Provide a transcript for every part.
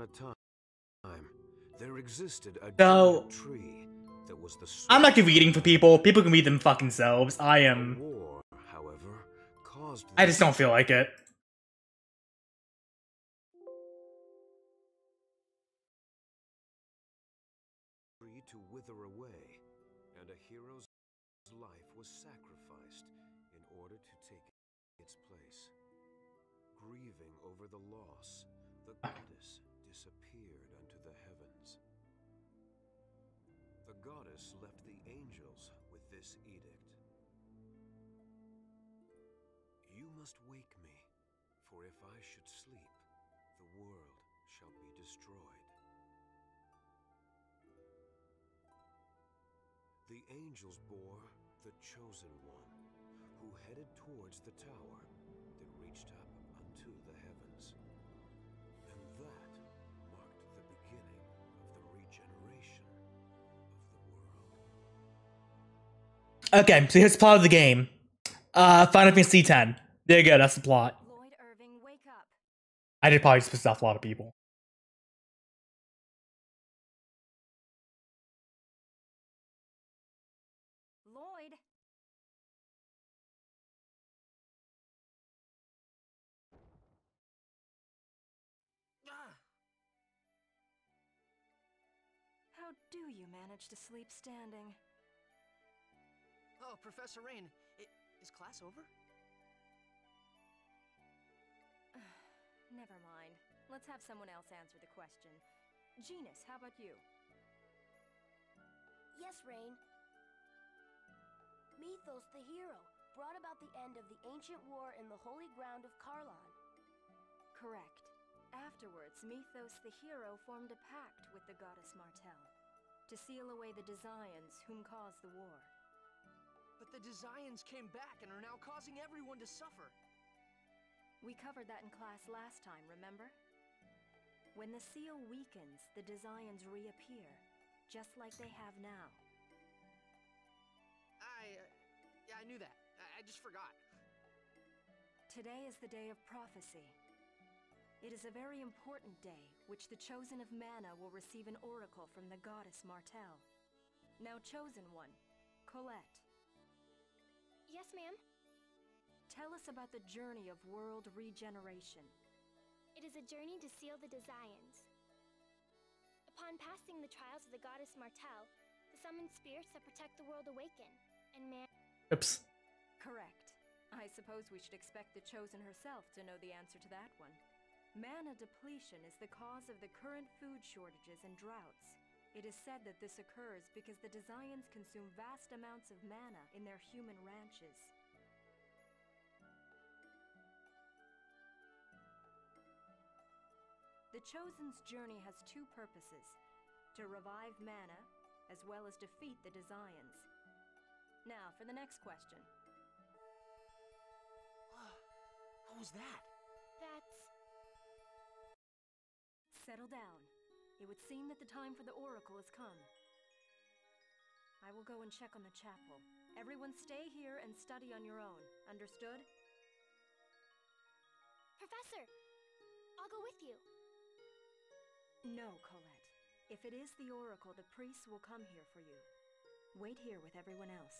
a time, there existed a So, giant tree that was the I'm not reading for people. People can read them fucking selves. I am. war, however, caused I just don't feel like it. tree to wither away, and a hero's life was sacrificed in order to take its place. Grieving over the loss, the goddess disappeared unto the heavens. The goddess left the angels with this edict. You must wake me, for if I should sleep, the world shall be destroyed. The angels bore the chosen one, who headed towards the tower that reached up unto the heavens. And that marked the beginning of the regeneration of the world. Okay, so here's part of the game. Final Fantasy X. There you go, that's the plot. Lloyd Irving, wake up. I did probably just piss off a lot of people. Lloyd. How do you manage to sleep standing? Oh, Professor Rain, is class over? Never mind. Let's have someone else answer the question. Genus, how about you? Yes, Rain. Mythos, the hero, brought about the end of the ancient war in the holy ground of Karlan. Correct. Afterwards, Mythos, the hero, formed a pact with the goddess Martel to seal away the Desians whom caused the war. But the Desians came back and are now causing everyone to suffer. We covered that in class last time, remember? When the seal weakens, the Desians reappear, just like they have now. Yeah, I knew that. I just forgot. Today is the day of prophecy. It is a very important day, which the Chosen of Mana will receive an oracle from the goddess Martel. Now, Chosen One, Colette. Yes, ma'am? Tell us about the journey of world regeneration. It is a journey to seal the Desians. Upon passing the trials of the goddess Martel, the summoned spirits that protect the world awaken, and man... Oops. Correct. I suppose we should expect the Chosen herself to know the answer to that one. Mana depletion is the cause of the current food shortages and droughts. It is said that this occurs because the Desians consume vast amounts of mana in their human ranches. The Chosen's journey has two purposes: to revive mana, as well as defeat the Desians. Now, for the next question. What was that? That's... Settle down. It would seem that the time for the oracle has come. I will go and check on the chapel. Everyone stay here and study on your own. Understood? Professor! I'll go with you. No, Colette. If it is the oracle, the priests will come here for you. Wait here with everyone else.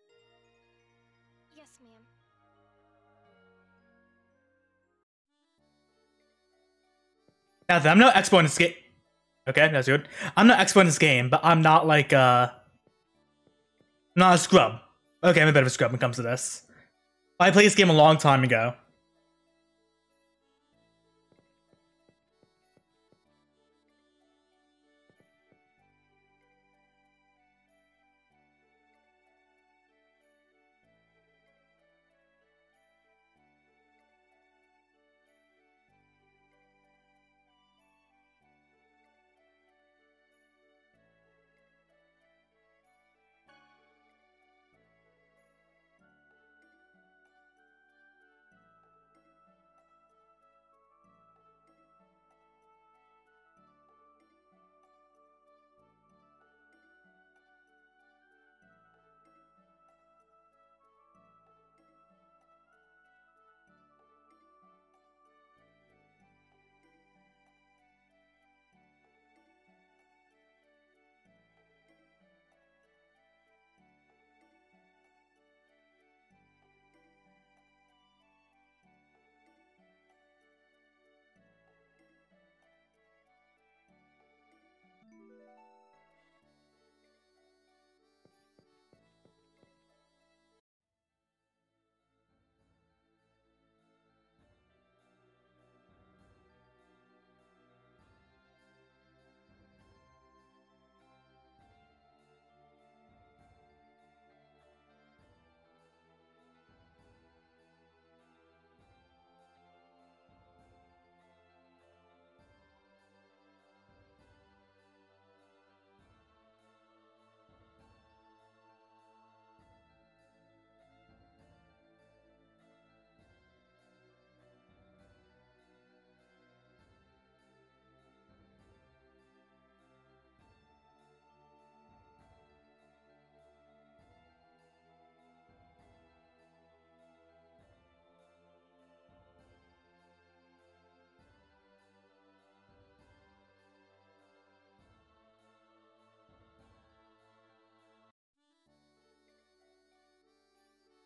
Yes, ma'am. Now, I'm no expert in this game. Okay, that's good. I'm not expert in this game, but I'm not like, I'm not a scrub. Okay, I'm a bit of a scrub when it comes to this. I played this game a long time ago.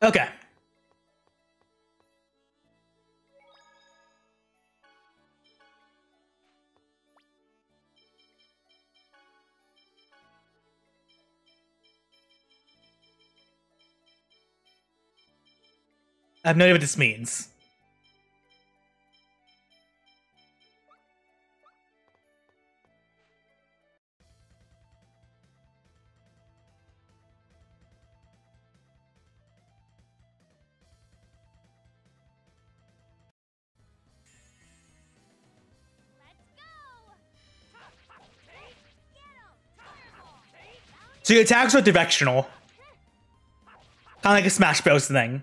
Okay. I have no idea what this means. So your attacks are directional. Kind of like a Smash Bros. Thing.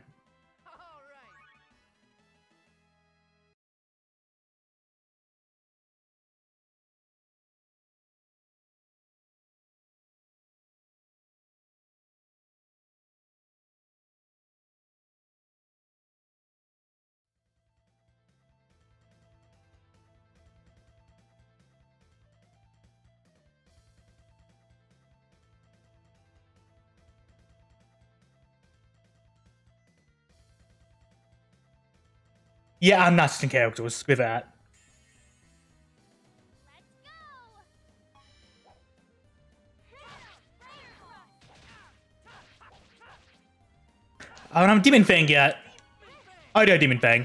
Yeah, I'm not switching characters with that. I don't have Demon Fang yet. I do have Demon Fang.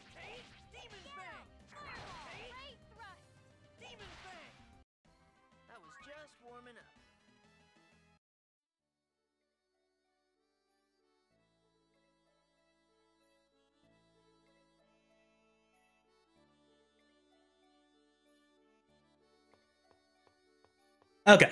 That was just warming up. Okay.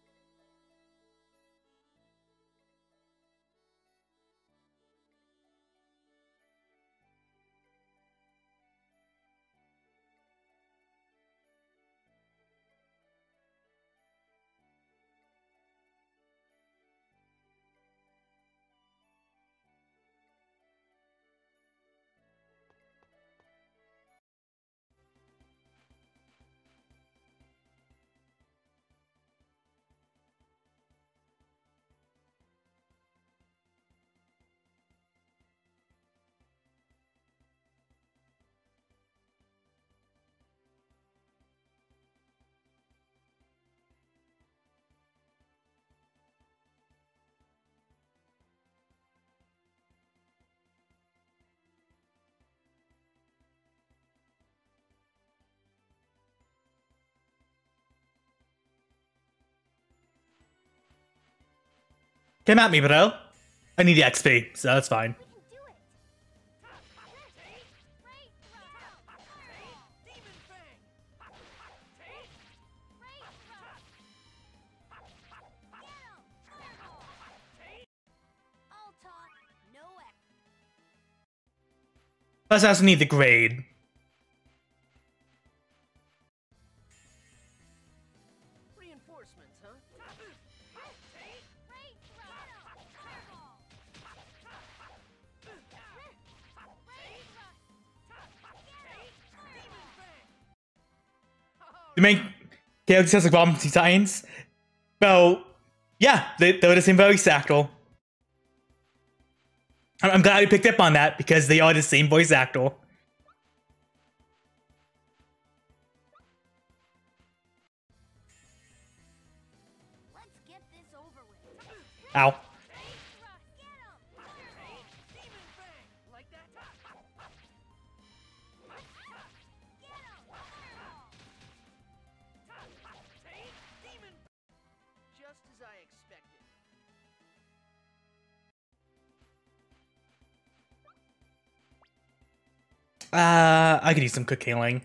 Come at me, bro. I need the XP, so that's fine. Plus, I also need the grade. Reinforcements, huh? The main character has like Bomb Titans. Well, yeah, they're the same voice actor. I'm glad we picked up on that because they are the same voice actor. Let's get this over with. Ow. Like that? Just as I expected. I could use some quick healing.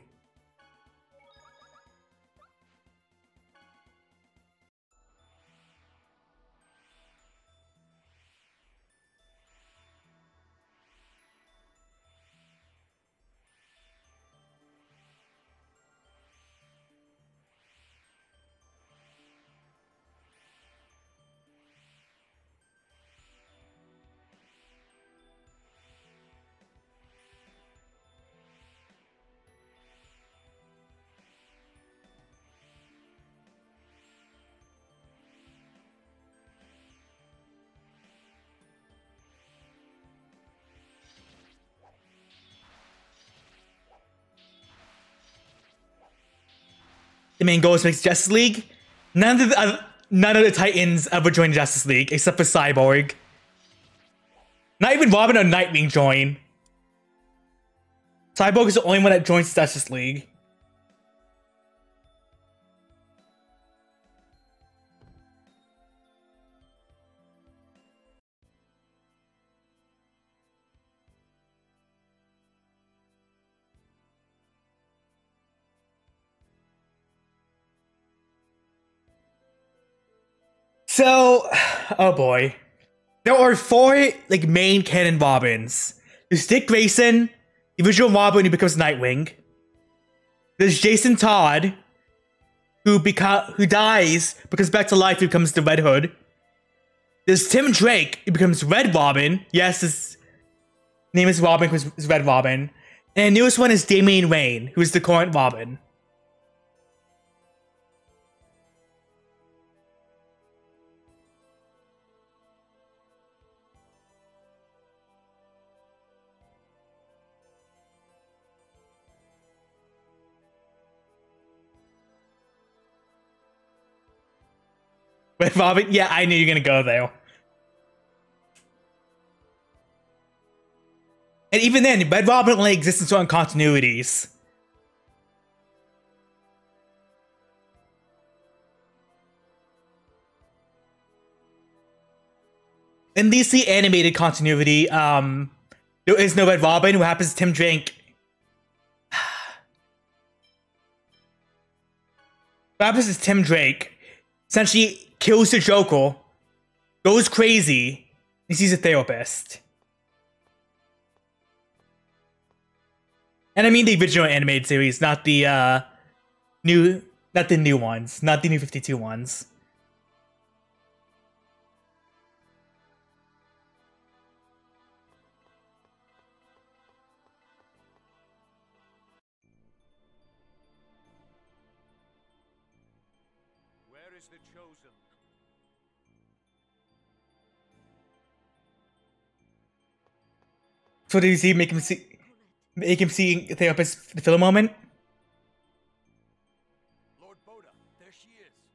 the main goal is to make Justice League. None of the Titans ever joined Justice League except for Cyborg. Not even Robin or Nightwing join. Cyborg is the only one that joins Justice League. So, oh boy. There are 4 like main canon Robins. There's Dick Grayson, the original Robin who becomes Nightwing. There's Jason Todd, who dies, becomes back to life, who becomes the Red Hood. There's Tim Drake, who becomes Red Robin. Yes, his name is Robin, who's Red Robin. And the newest one is Damian Wayne, who is the current Robin. Red Robin? Yeah, I knew you were gonna go there. And even then, Red Robin only exists in certain continuities. In DC animated continuity, there is no Red Robin. What happens to Tim Drake? What happens is Tim Drake essentially kills the Joker, goes crazy, and sees a therapist. And I mean the original animated series, not the new ones, not the new 52 ones. Where is the Chosen? So did you see make him see a therapist for a moment? Lord Boda, there she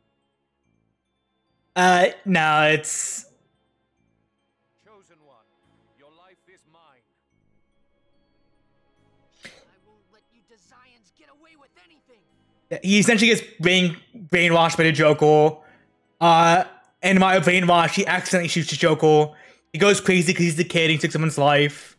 is. No, it's Chosen One, your life is mine. I won't let you Desians get away with anything. he essentially gets brainwashed by the Joker. And while brainwashed, he accidentally shoots the Joker. He goes crazy because he's the kid. He took someone's life.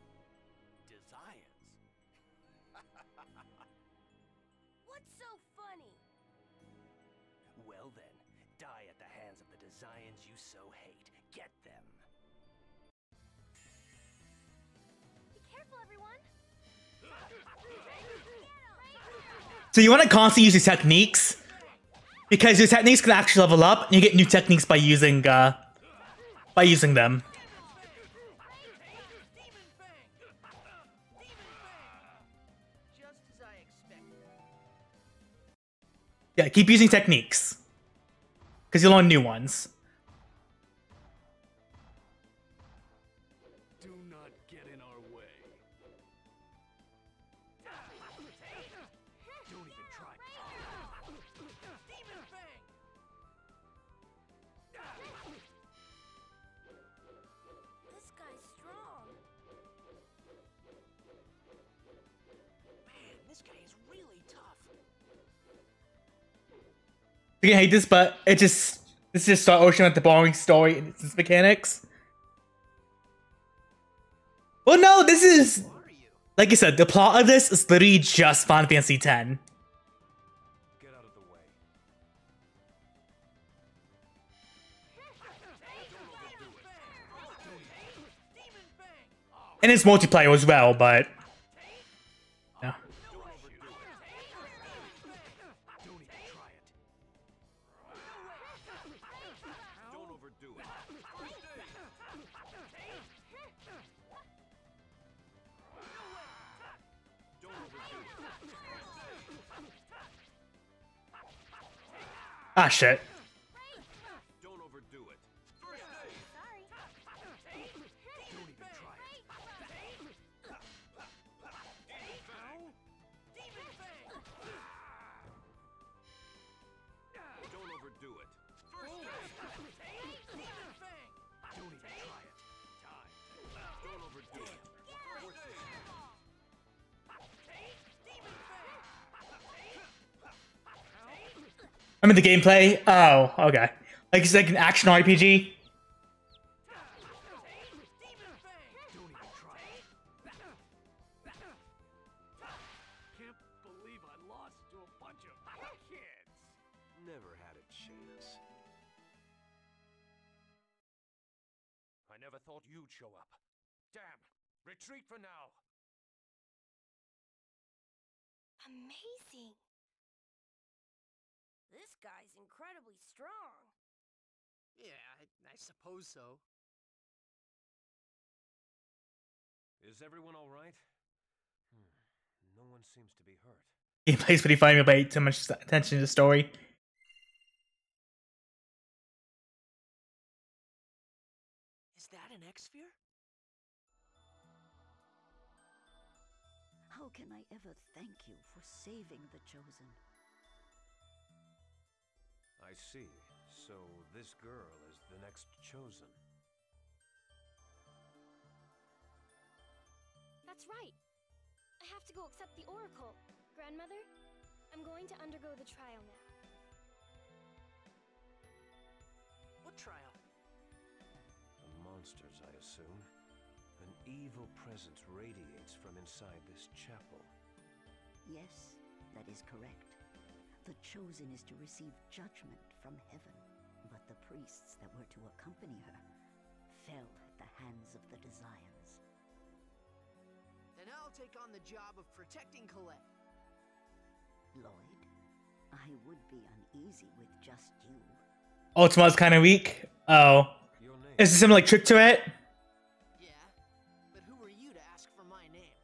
What's so funny? Well then, die at the hands of the Desians you so hate. Get them. Be careful, everyone. So you want to constantly use your techniques, because your techniques can actually level up, and you get new techniques by using them. Just as I expected. Yeah, keep using techniques, because you'll learn new ones. Do not get in our way. Don't even try. Demon Fang! This guy's strong. Man, this guy is really tough. You're gonna hate this, but this is just Star Ocean with the boring story and its mechanics. Well, no, this is, Who are you? like I said, the plot of this is literally just Final Fantasy X. Get out of the way. Demon Fang! And it's multiplayer as well, but yeah. Don't even try it. Don't overdo it. Don't overdo it. Ah, shit. Don't overdo it. Sorry. Don't even try it. Demon Fang! overdo it. Don't even try it. Die. Don't overdo it. I mean the gameplay. Oh, okay. Like it's like an action RPG. Don't even try it. Can't believe I lost to a bunch of kids. Never had a chance. I never thought you'd show up. Damn. Retreat for now. Amazing. This guy's incredibly strong. Yeah, I suppose so. Is everyone all right? No one seems to be hurt. Gameplay's pretty funny, but pay too much attention to the story. Is that an X-Sphere? How can I ever thank you for saving the Chosen? I see. So this girl is the next chosen. That's right. I have to go accept the Oracle. Grandmother, I'm going to undergo the trial now. What trial? The monsters, I assume. An evil presence radiates from inside this chapel. Yes, that is correct. The Chosen is to receive judgment from heaven, but the priests that were to accompany her fell at the hands of the Desians. Then I'll take on the job of protecting Colette. Lloyd, I would be uneasy with just you. Ultima's kind of weak. Oh. Your name? Is there some like trick to it? Yeah, but who are you to ask for my name?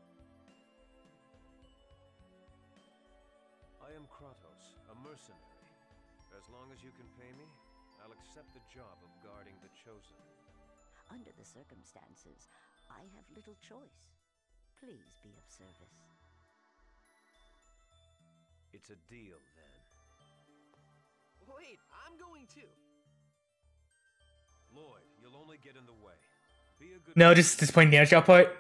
I am Kratos, a mercenary. As long as you can pay me, I'll accept the job of guarding the Chosen. Under the circumstances, I have little choice. Please be of service. It's a deal, then. Wait, I'm going too. Lloyd, you'll only get in the way. Be a good No, just disappointing damage output.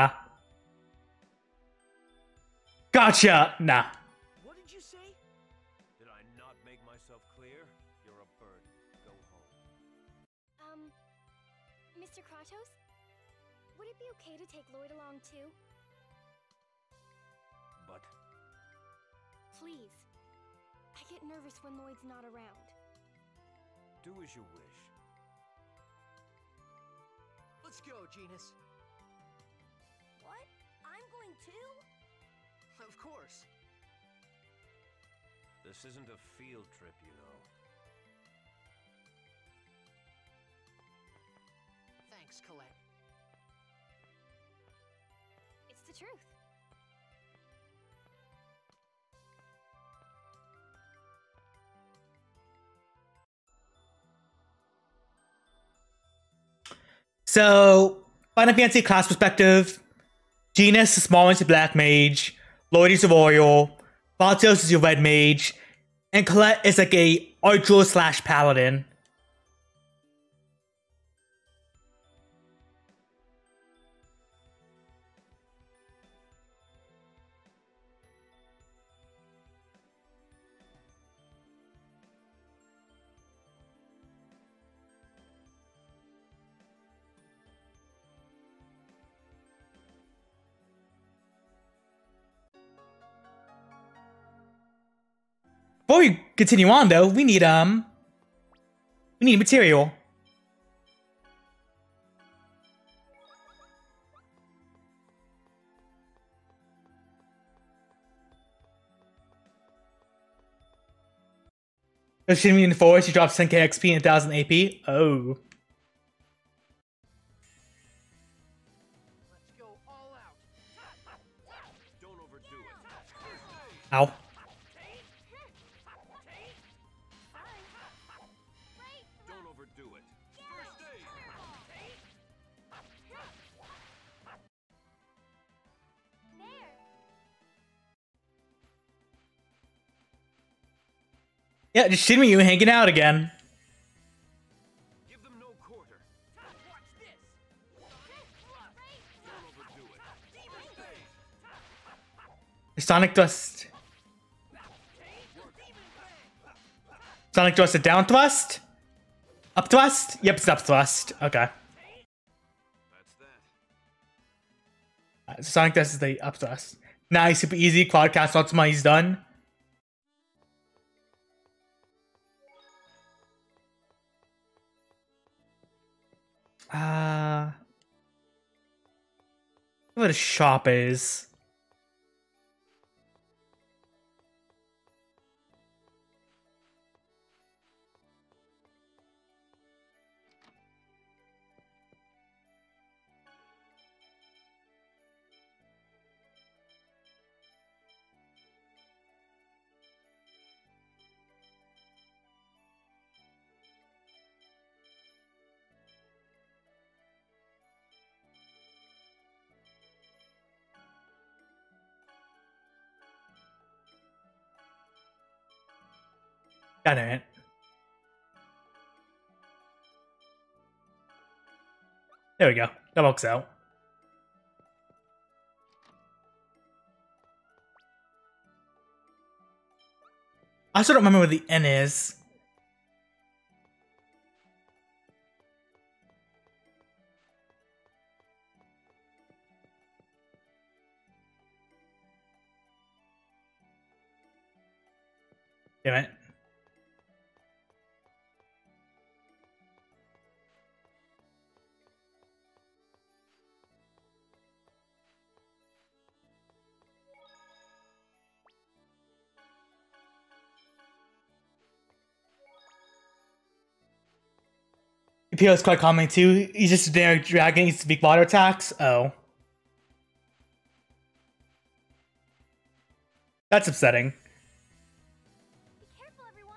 Gotcha! Nah. What did you say? Did I not make myself clear? You're a burden. Go home. Mr. Kratos? Would it be okay to take Lloyd along too? But Please. I get nervous when Lloyd's not around. do as you wish. Let's go, Genus. What? I'm going too? Of course. This isn't a field trip, you know. Thanks, Colette. It's the truth. So, Final Fantasy class perspective, Genus is small into Black Mage, Lloyd is a Royal, Bartos is your Red Mage, and Colette is like a Archer / Paladin. Before we continue on though, we need material. Shimmy in the forest, you drop 10k XP and 1000 AP. Oh. Let's go all out. Don't overdo it. Ow. Don't overdo it. First aid. There! Yeah, just Shinryu hanging out again. Give them no quarter. Watch this. Don't overdo it. Sonic Thrust. Sonic Thrust, a down thrust? Up thrust? Yep, it's up thrust. Okay. That's that. Sonic Thrust is the up thrust. Nice, super easy. Quadcast Ultima, he's done. What a shop is. God damn it. There we go. That works out. I also don't remember where the N is. Damn it. PO is quite common too. He's just a generic dragon, he's weak water attacks. Oh. That's upsetting. Be careful, everyone.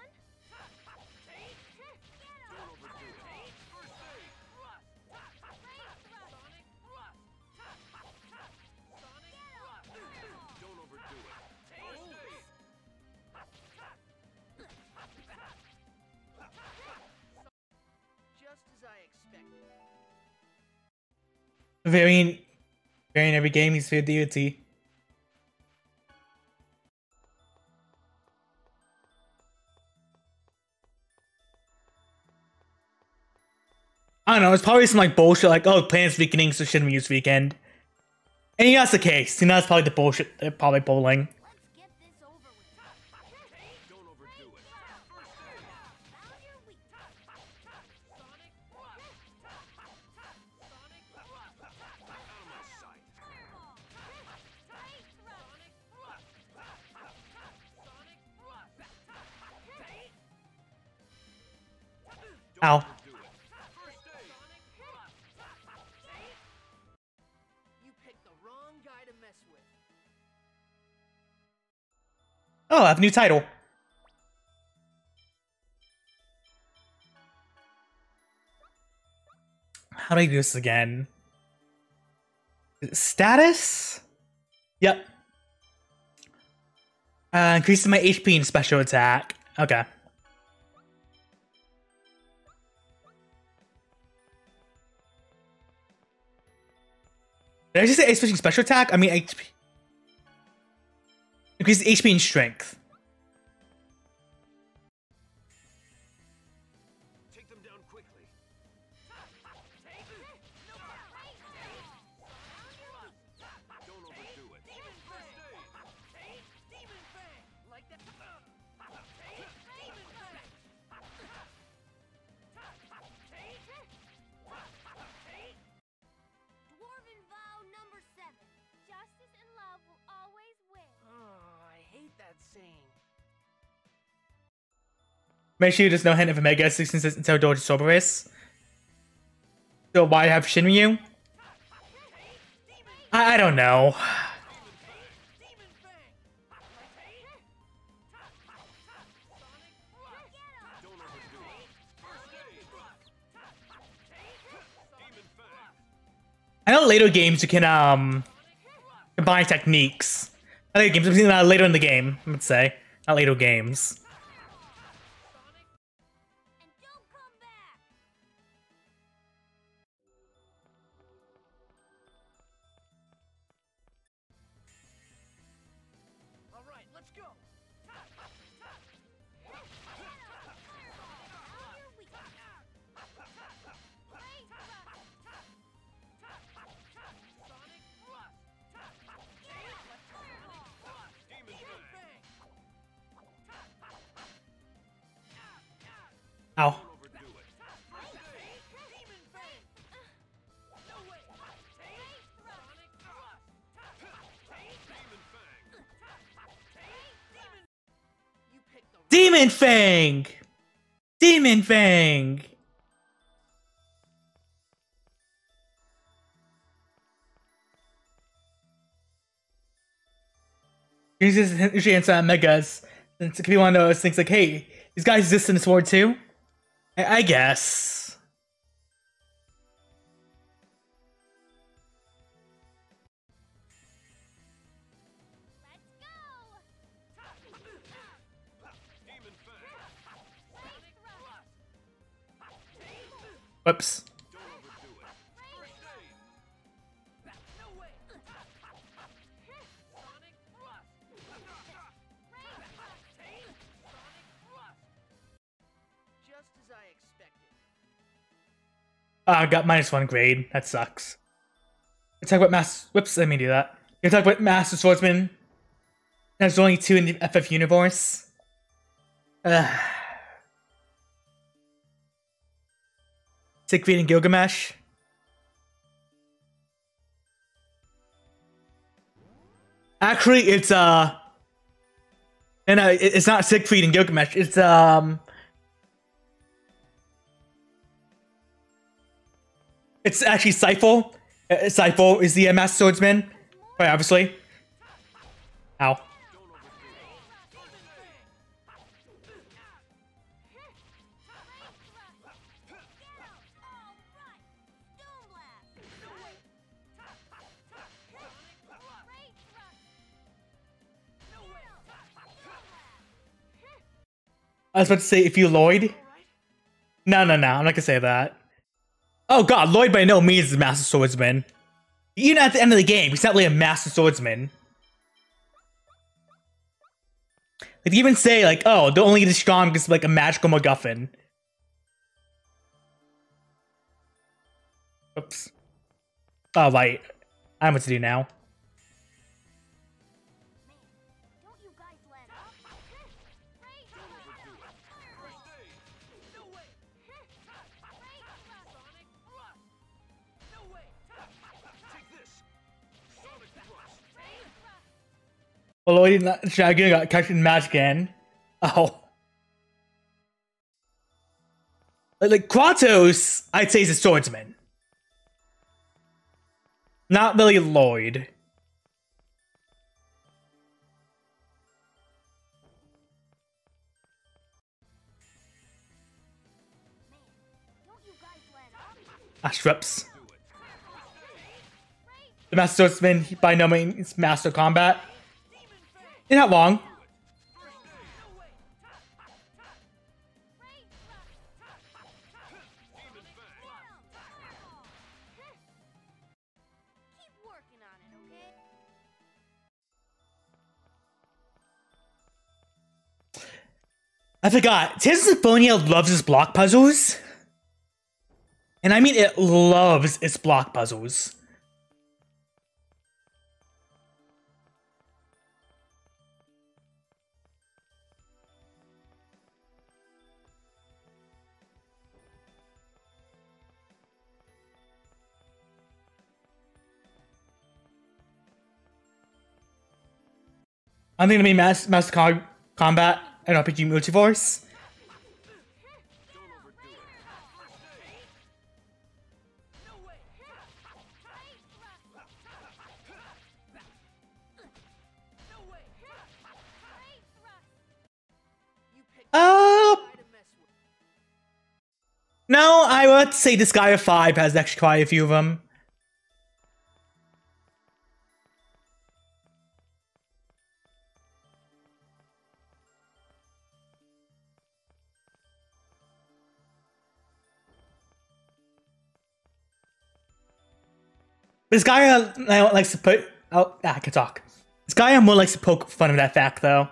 Don't overdo it. Just as I expected. Varying every game, he's fair deity. I don't know, it's probably some like bullshit like, oh, planet's weakening, so Shinryu's weekend. And yeah, that's the case. You know, that's probably the bullshit they're probably pulling. Let's get this over with. Don't overdo it. Now you're weak. Out of my sight. Ow. Do it. You picked the wrong guy to mess with. Oh, I have a new title. How do I do this again? Status? Yep. Increases my HP and special attack. Okay. Did I just say HP and special attack? I mean HP. Increases HP and strength. Take them down quickly. Don't overdo it. Demon Fang! Like that. Demon Fang! Dwarven vow number 7. Justice and love will always win. Oh, I hate that saying. Make sure there's no hint of Omega 66 until Doji Cerberus. So why have Shinryu? I don't know. Demon Fang! Don't overdo it. First aid. Demon Fang. I know later games you can combine techniques. Not later games, later in the game, let's say. Not later games. Ow. Demon Fang! Demon Fang! Usually inside Megas. Since it could be one of those things like, hey, these guys exist in this world too? I guess. Whoops. I got -1 grade. That sucks. Let's talk about Master. Whoops, let me do that. You're talking about Master Swordsman. There's only 2 in the FF universe. Siegfried and Gilgamesh. Actually, it's no, it's not Siegfried and Gilgamesh. It's It's actually Seifel. Seifel is the Master Swordsman. Right, obviously. Ow. I was about to say, if you Lloyd. No, I'm not gonna say that. Oh god, Lloyd by no means is a Master Swordsman. Even at the end of the game, he's not really a Master Swordsman. Like, they even say, like, oh, they're only this strong because like a magical MacGuffin. Oops. Oh, right. I know what to do now. Well, Lloyd and Dragoon got catched in match again. Oh. Like, Kratos, I'd say, is a swordsman. Not really Lloyd. Strips. The Master Swordsman, by no means, Master Combat. You're not wrong. I forgot. Tears of Symphonia loves its block puzzles. And I mean it loves its block puzzles. I'm thinking to be Master Combat and RPG Multiverse. No, I would say this guy of 5 has actually quite a few of them. This guy likes to put. Oh, I can talk. This guy more likes to poke fun of that fact, though.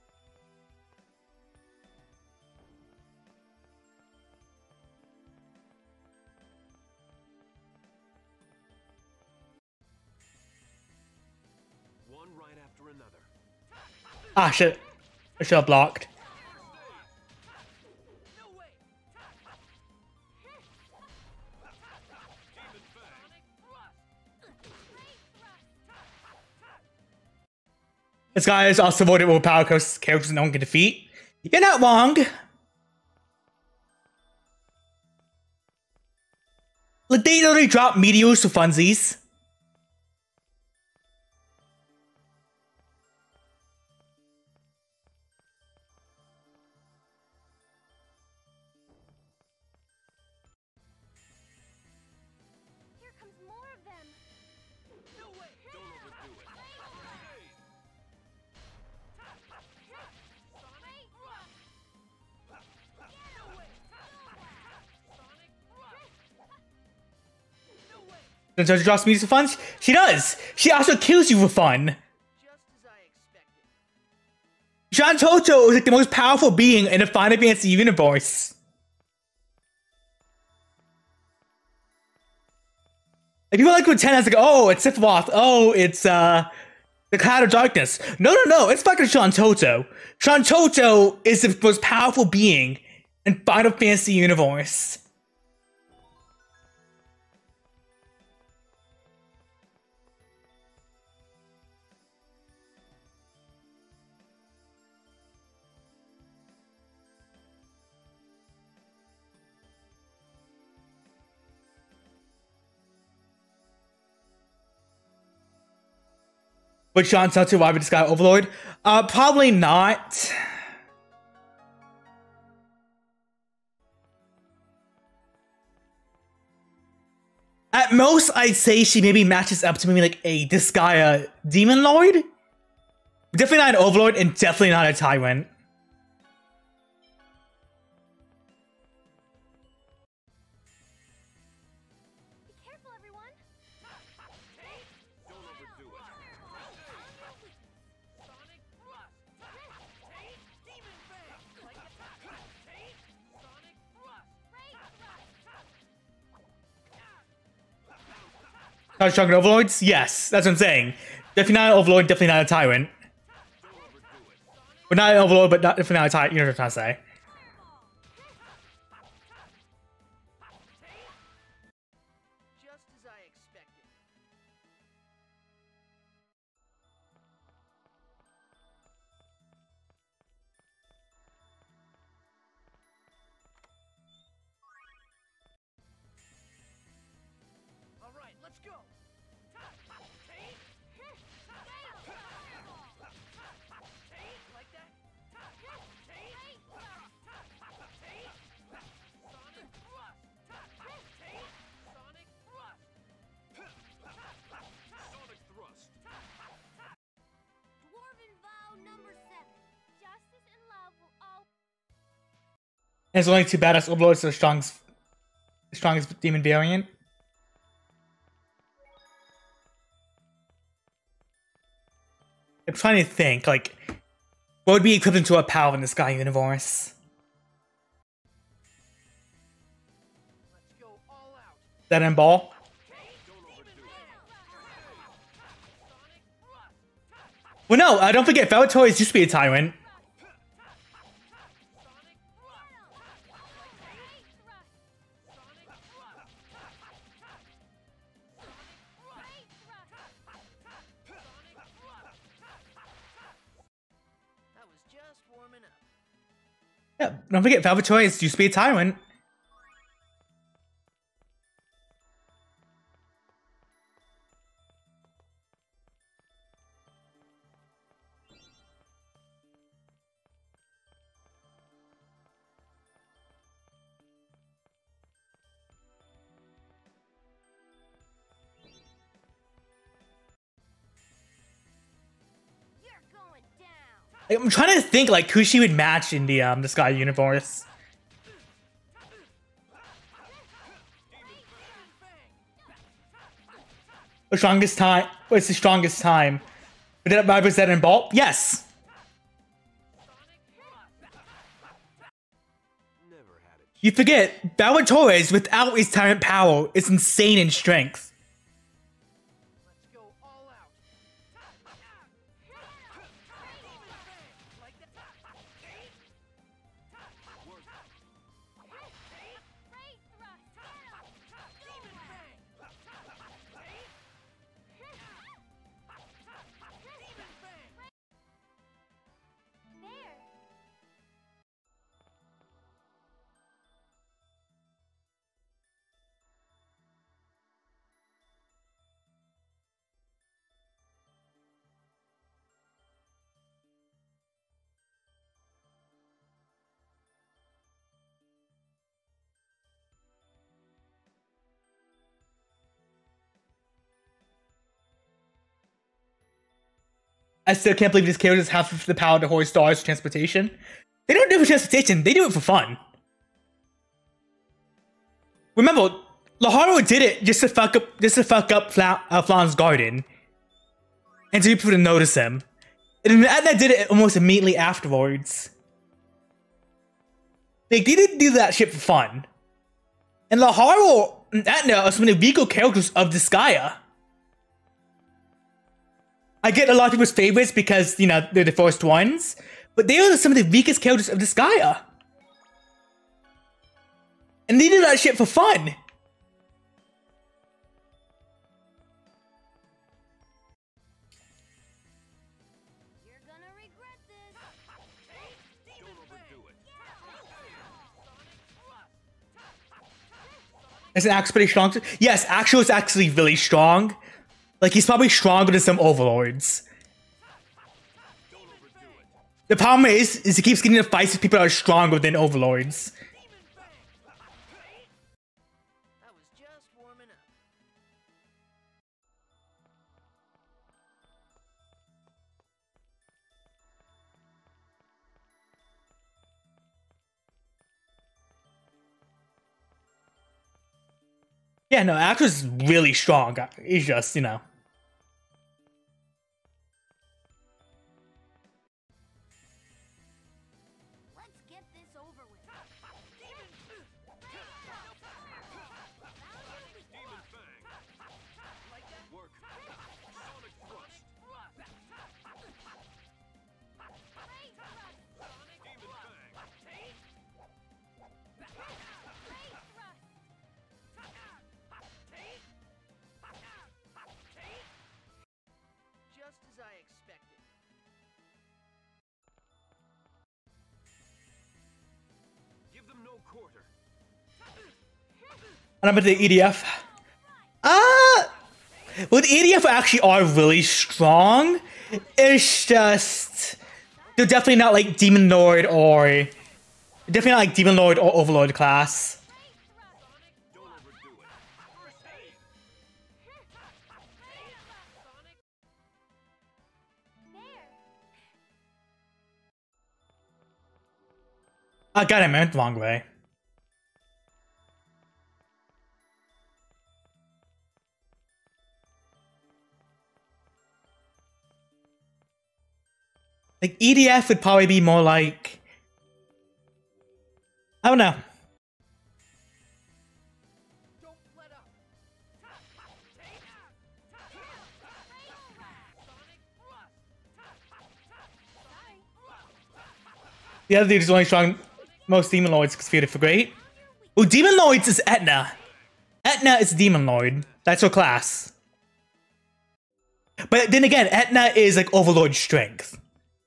One right after another. Ah, shit. I should have blocked. This guy is also voted with power characters no one can defeat. You're not wrong. Like, they literally drop meteors for funsies. Here comes more of them. No way! Don't overdo it. Sonic Rush! No way! Sonic Rush! No way! Does she drop meteors for fun? She does! She also kills you for fun! Just as I expected. John Toto is like the most powerful being in the Final Fantasy universe. Like, people like to pretend as like, oh, it's Sephiroth, oh, it's the Cloud of Darkness. No, it's fucking Sean Toto. Sean Toto is the most powerful being in Final Fantasy universe. Would Sean Toto survive with this guy Overlord? Probably not. At most, I'd say she maybe matches up to maybe like a Disgaea Demon Lord. Definitely not an Overlord and definitely not a Tyrant. Be careful, everyone. Don't overdo it. Sonic Rush! Demon Fang! Like it. Sonic Rush! Not stronger Overlords? Yes, that's what I'm saying. Definitely not an Overlord, definitely not a Tyrant. But not an Overlord, but definitely not a Tyrant. You know what I'm trying to say. Just as I expected. All right, let's go. Like that? Sonic Rush! Sonic Rush! Sonic Thrust. Dwarven vow number 7. Justice and love will all... And there's only two badass Overlords, so the strongest demon variant. I'm trying to think, like, what would be equivalent to a PAL in the Sky universe? Let's go all out. That and Ball? Well, no, don't forget, Valatoris used to be a Tyrant. That was just warming up. Yeah, don't forget, Valatoris used to be a Tyrant. You're going down. Like, I'm trying to think, like, who she would match in the Sky universe. The strongest time. What's the strongest time? Did that represent in Ball? Yes. Never had it. You forget, Valatoris without his Tyrant power is insane in strength. Let's go all out. Like that? Great thrust. Demon Fang! Demon Fang! I still can't believe these characters have the power to hoist stars for transportation. They don't do it for transportation, they do it for fun. Remember, Laharwa did it just to fuck up Flan's garden. And to people to notice him. And Etna did it almost immediately afterwards. Like, they didn't do that shit for fun. And Laharwa and Etna are some of the weaker characters of Disgaea. I get a lot of people's favorites because, you know, they're the first ones. But they are some of the weakest characters of Disgaea. And they do that shit for fun. You're gonna regret this. Don't overdo it. Is Axe pretty strong? Yes, Axel is actually really strong. Like, he's probably stronger than some overlords. The problem is he keeps getting into fights with people that are stronger than overlords. I was just warming up. Yeah, no, Axel's really strong. He's just, you know. Let's get this over with. Demon Fang. Like that work. Sonic Thrust. Demon Fang. Just as I expected. Give them no quarter. And I'm at the EDF. Well, the EDF actually are really strong. It's just... They're definitely not like Demon Lord or... Definitely not like Demon Lord or Overlord class. Don't overdo it. I got it, man. The wrong way. Like, EDF would probably be more like... I don't know. Don't let up. The other dude is only strong most Demon Lords because Field for Great. Oh, Demon Lords is Etna. Etna is Demon Lord. That's her class. But then again, Etna is like Overlord strength.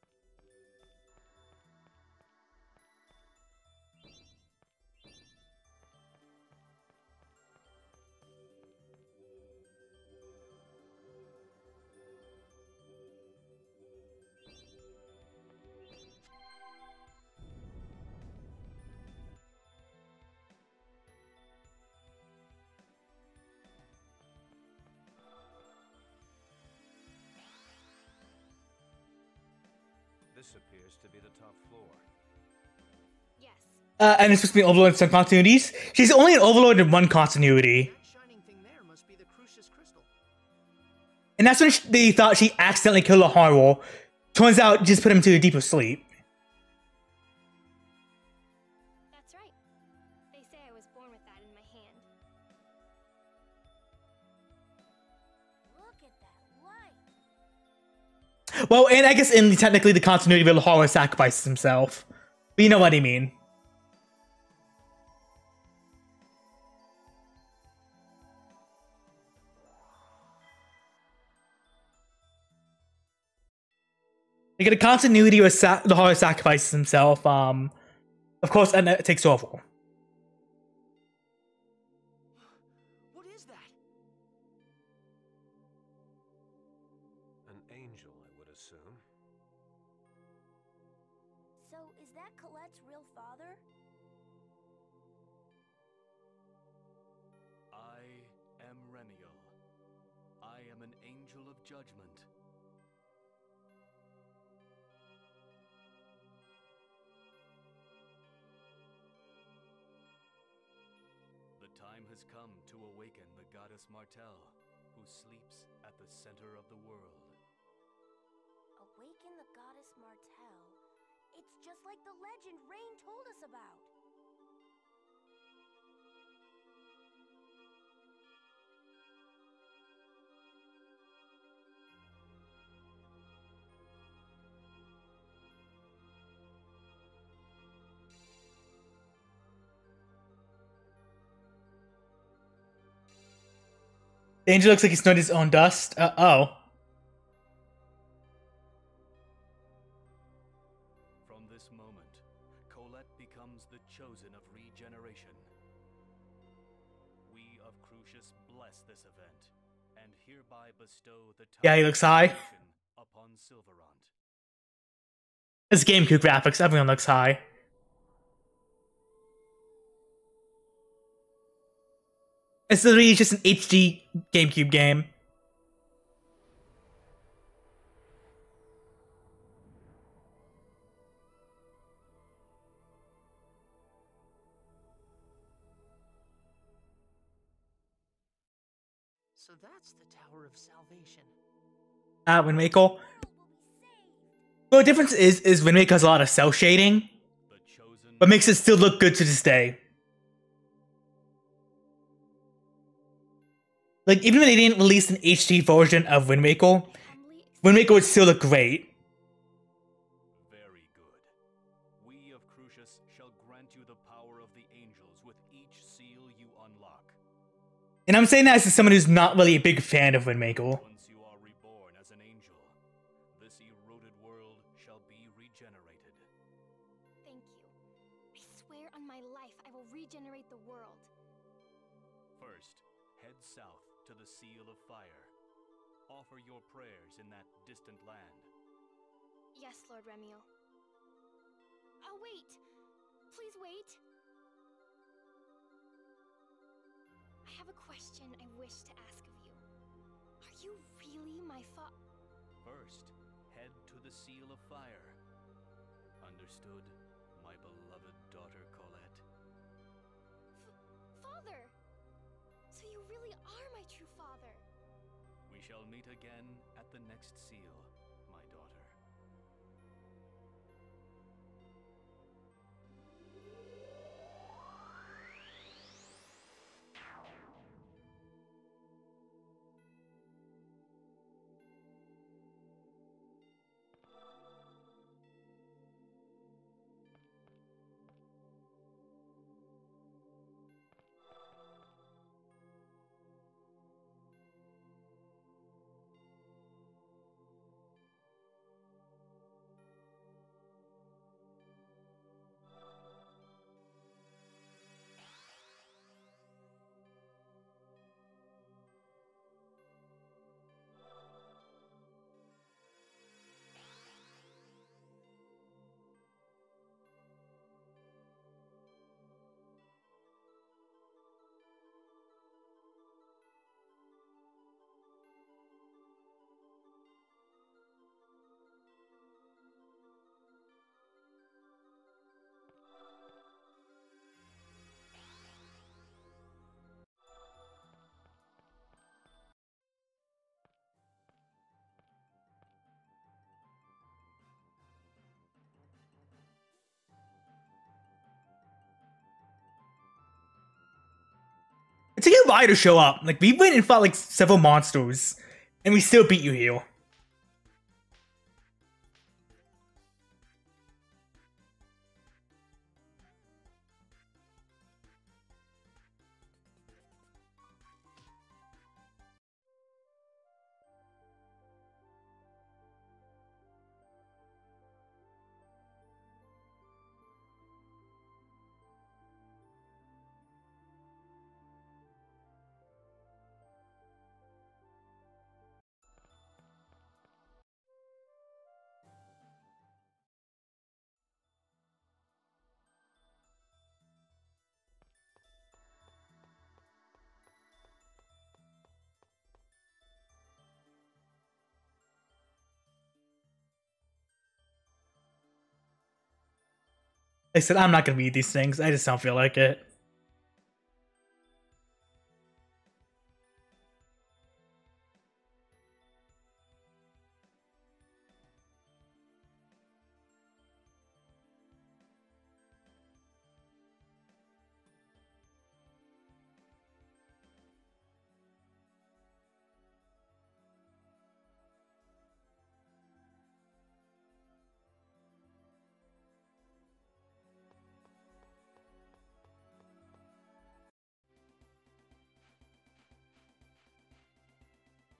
This appears to be the top floor. Yes. And it's supposed to be Overlord in some continuities. She's only an Overlord in one continuity. That shining thing there must be the Crucius Crystal. And that's when they thought she accidentally killed a Harwell. Turns out, just put him to a deeper sleep. That's right. They say I was born with that in my hand. Look at that light. Well, and I guess in technically the continuity where Lahara sacrifices himself. But you know what I mean. You get a continuity where Lahara sacrifices himself. Of course, and it takes over. What is that? An angel, I would assume. So, is that Colette's real father? I am Reniel. I am an angel of judgment. time has come to awaken the goddess Martel, who sleeps at the center of the world. Awaken the goddess Martel? It's just like the legend Rain told us about. The angel looks like he snowed his own dust. Oh. From this moment, Colette becomes the chosen of regeneration. We of Crucius bless this event, and hereby bestow the Yeah, he looks high. upon Silverant. It's GameCube graphics. Everyone looks high. It's literally just an HD GameCube game. So that's the Tower of Salvation. Wind Waker. Well, the difference is Wind Waker has a lot of cell shading, but makes it still look good to this day. Like, even when they didn't release an HD version of Wind Waker would still look great. Very good. We of Crucius shall grant you the power of the angels with each seal you unlock. And I'm saying that as someone who's not really a big fan of Wind Waker. Once you are reborn as an angel, this eroded world shall be regenerated. Thank you. I swear on my life I will regenerate the world. First, head south to the Seal of Fire. Offer your prayers in that distant land. Yes, Lord Remiel. Oh, wait! Please wait! I have a question I wish to ask of you. Are you really my First, head to the Seal of Fire. Understood, my beloved daughter Colette? Father? So you really are my true father? We shall meet again at the next seal, my daughter. It took you a while to show up. Like, we went and fought like several monsters, and we still beat you here. I said, I'm not gonna read these things. I just don't feel like it.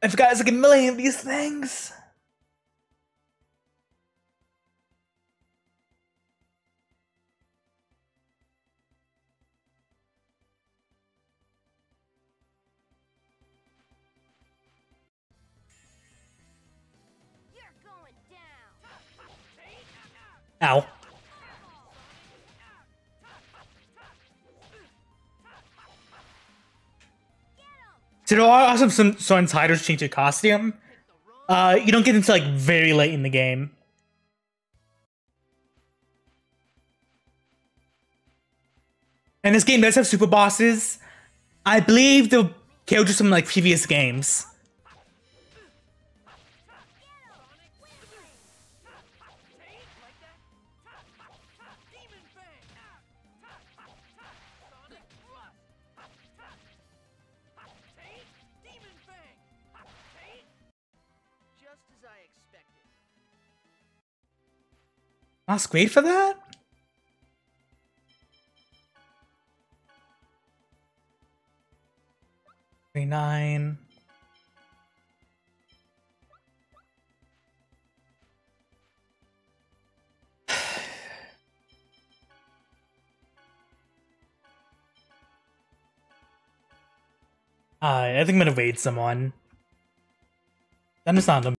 I forgot there's like a million of these things. You're going down. Ow. So there are also some titles change your costume. You don't get into like very late in the game. And this game does have super bosses. I believe they'll kill just some like previous games. Just as I expected. Masquerade for that? Nine. I think I'm gonna raid someone. I'm just not